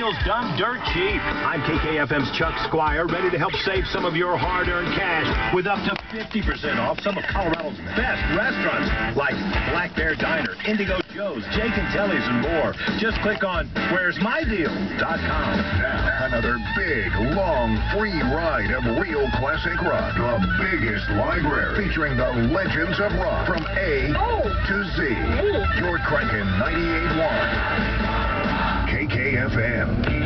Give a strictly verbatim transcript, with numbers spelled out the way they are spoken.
deals done dirt cheap. I'm K K F M's Chuck Squire, ready to help save some of your hard-earned cash with up to fifty percent off some of Colorado's best restaurants like Black Bear Diner, Indigo Joe's, Jake and Telly's, and more. Just click on where's my deal dot com. Now, another big, long, free ride of real classic rock. The biggest library featuring the legends of rock from A oh. to Z. Hey. You're cranking ninety-eight point one. K K F M.